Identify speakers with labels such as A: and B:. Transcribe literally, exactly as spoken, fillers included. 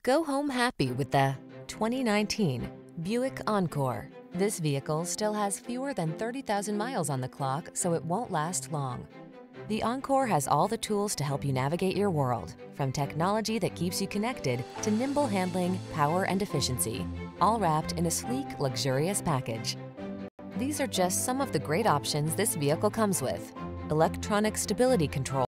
A: Go home happy with the twenty nineteen Buick Encore. This vehicle still has fewer than thirty thousand miles on the clock, so it won't last long. The Encore has all the tools to help you navigate your world, from technology that keeps you connected to nimble handling, power, and efficiency, all wrapped in a sleek, luxurious package. These are just some of the great options this vehicle comes with: electronic stability control,